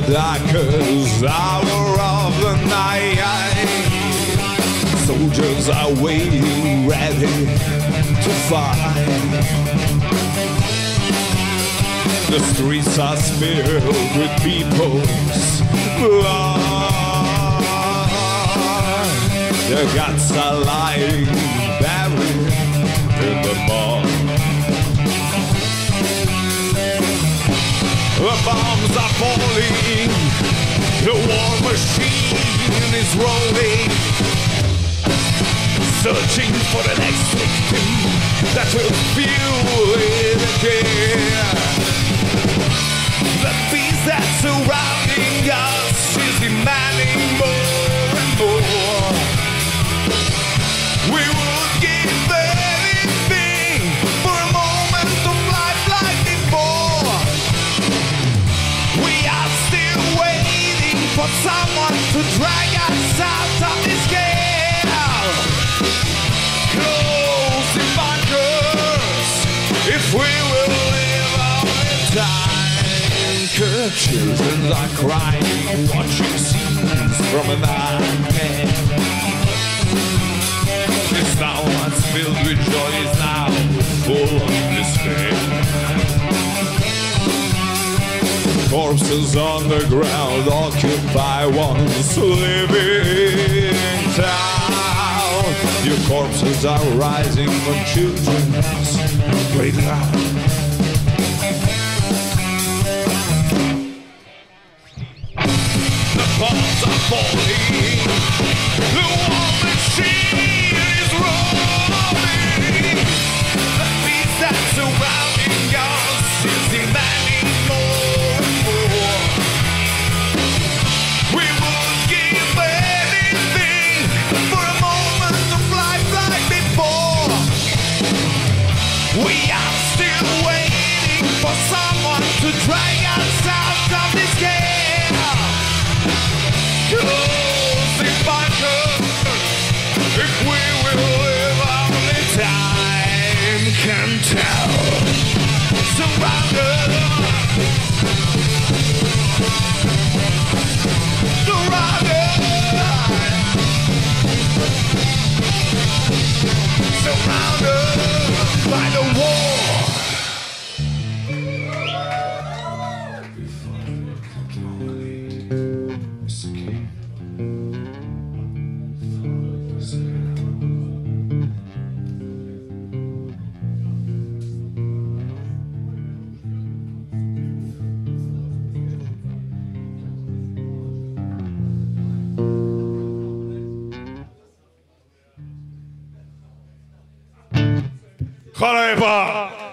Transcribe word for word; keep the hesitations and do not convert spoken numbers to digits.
darkest hour of the night. Soldiers are waiting, ready to fight. The streets are filled with people's blood. Their guts are lying buried in the mud. The bombs are falling, the war machine is rolling, searching for the next victim that will fuel it again. The peace that's surrounding us is demanding more and more. We would give anything for a moment of life like before. We are still waiting for someone to drag us out of this game. Close the bunkers if we will live on in time. Children are crying, watching scenes from a nightmare. This town that's filled with joy is now full of despair. Corpses on the ground occupy once living town. Your corpses are rising from children's playground. Bombs are falling, the war machine is rolling. The peace that's surrounding us is demanding more and more. We would give anything for a moment of life like before. We are still waiting for someone to drag us out of this game. Close the bunkers if we will live only time can tell. Surrounded, surrounded, surrounded by the war. Hvala lepa.